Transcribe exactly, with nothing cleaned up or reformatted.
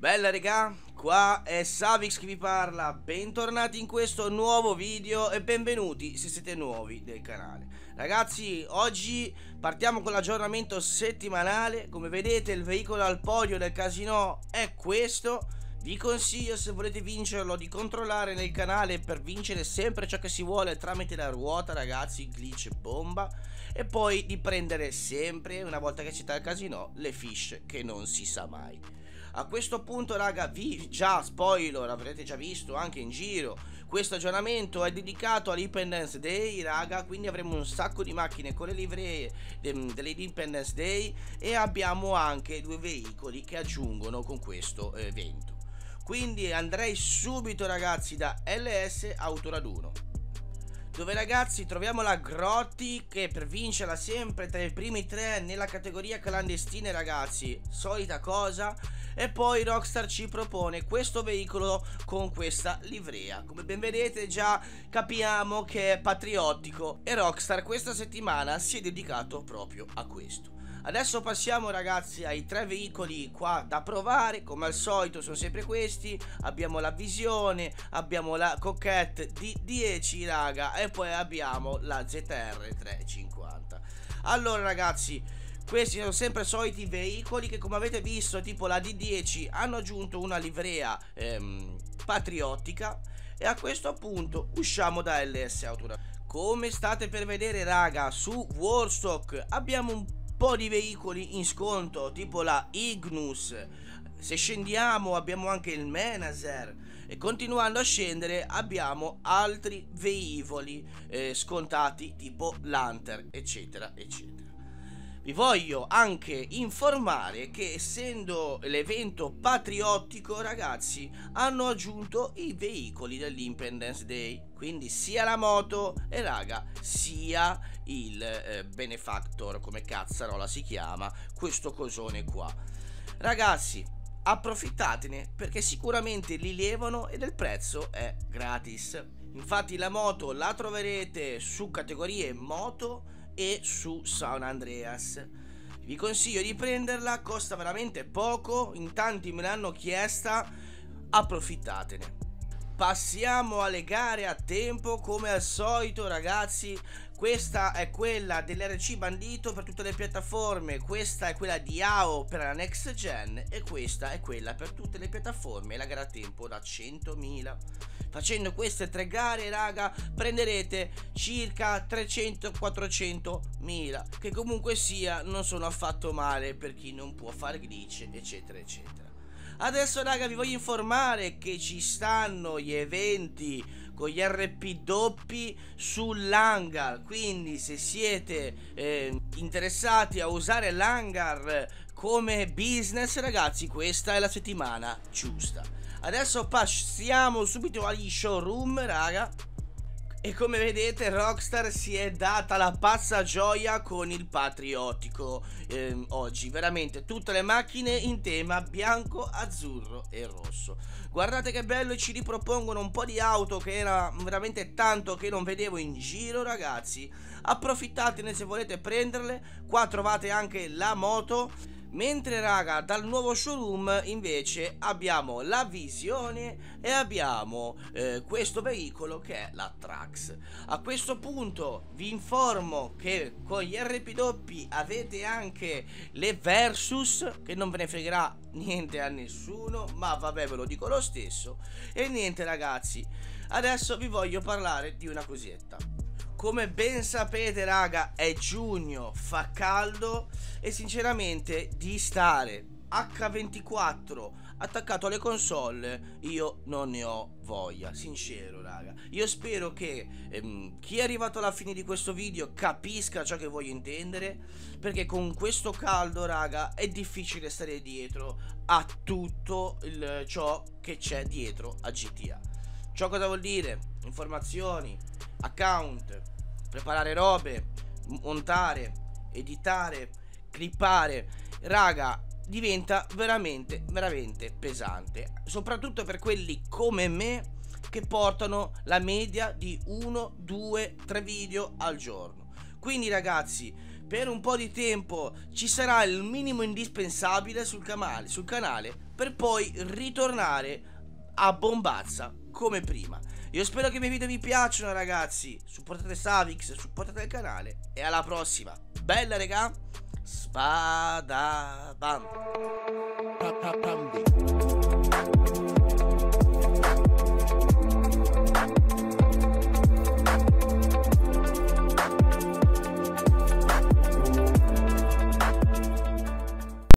Bella regà, qua è Savix che vi parla, bentornati in questo nuovo video e benvenuti se siete nuovi del canale. Ragazzi, oggi partiamo con l'aggiornamento settimanale. Come vedete il veicolo al podio del casino è questo. Vi consiglio, se volete vincerlo, di controllare nel canale per vincere sempre ciò che si vuole tramite la ruota, ragazzi, glitch bomba. E poi di prendere sempre, una volta che siete al casino, le fish che non si sa mai. A questo punto, raga, vi già spoiler, avrete già visto anche in giro, questo aggiornamento è dedicato all'Independence Day, raga, quindi avremo un sacco di macchine con le livree dell'Independence Day e abbiamo anche due veicoli che aggiungono con questo evento. Quindi andrei subito, ragazzi, da L S Autoraduno, dove, ragazzi, troviamo la Grotti che per vincerla sempre tra i primi tre nella categoria clandestine, ragazzi, solita cosa. E poi Rockstar ci propone questo veicolo con questa livrea. Come ben vedete già capiamo che è patriottico e Rockstar questa settimana si è dedicato proprio a questo. Adesso passiamo, ragazzi, ai tre veicoli qua da provare. Come al solito sono sempre questi. Abbiamo la Visione, abbiamo la Coquette D dieci, raga, e poi abbiamo la Z R trecentocinquanta. Allora, ragazzi, questi sono sempre soliti veicoli che, come avete visto, tipo la D dieci, hanno aggiunto una livrea ehm, patriottica. E a questo punto usciamo da L S Autoraduno. Come state per vedere, raga, su Warstock abbiamo un po' di veicoli in sconto, tipo la Ignus. Se scendiamo abbiamo anche il Menacer e continuando a scendere abbiamo altri veicoli eh, scontati, tipo l'Hunter, eccetera eccetera. Vi voglio anche informare che, essendo l'evento patriottico, ragazzi, hanno aggiunto i veicoli dell'Independence Day, quindi sia la moto e, raga, sia il eh, Benefactor, come cazzarola si chiama, questo cosone qua. Ragazzi, approfittatene perché sicuramente li levano ed il prezzo è gratis. Infatti la moto la troverete su categorie moto e su San Andreas. Vi consiglio di prenderla, costa veramente poco, in tanti me l'hanno chiesta, approfittatene. Passiamo alle gare a tempo. Come al solito, ragazzi, questa è quella dell'R C Bandito per tutte le piattaforme, questa è quella di A O per la Next Gen e questa è quella per tutte le piattaforme, la gara a tempo da centomila. Facendo queste tre gare, raga, prenderete circa trecento quattrocento mila, che comunque sia non sono affatto male per chi non può fare glitch, eccetera eccetera. Adesso, raga, vi voglio informare che ci stanno gli eventi con gli R P doppi sull'hangar, quindi se siete eh, interessati a usare l'hangar come business, ragazzi, questa è la settimana giusta. Adesso passiamo subito agli showroom, raga. E come vedete Rockstar si è data la pazza gioia con il patriottico ehm, oggi. Veramente tutte le macchine in tema bianco, azzurro e rosso. Guardate che bello, e ci ripropongono un po' di auto che era veramente tanto che non vedevo in giro, ragazzi. Approfittatene se volete prenderle. Qua trovate anche la moto. Mentre, raga, dal nuovo showroom invece abbiamo la Visione e abbiamo eh, questo veicolo che è la Trax. A questo punto vi informo che con gli R P doppi avete anche le Versus, che non ve ne fregherà niente a nessuno, ma vabbè, ve lo dico lo stesso. E niente, ragazzi, adesso vi voglio parlare di una cosetta. Come ben sapete, raga, è giugno, fa caldo e sinceramente di stare acca ventiquattro attaccato alle console io non ne ho voglia, sincero, raga. Io spero che ehm, chi è arrivato alla fine di questo video capisca ciò che voglio intendere, perché con questo caldo, raga, è difficile stare dietro a tutto il, ciò che c'è dietro a G T A. Ciò cosa vuol dire? Informazioni, account, preparare robe, montare, editare, clippare, raga, diventa veramente veramente pesante, soprattutto per quelli come me che portano la media di uno, due, tre video al giorno. Quindi, ragazzi, per un po' di tempo ci sarà il minimo indispensabile sul canale, sul canale per poi ritornare a bombazza come prima. Io spero che i miei video vi piacciono, ragazzi. Supportate Savix, supportate il canale e alla prossima. Bella, raga. Spada bam.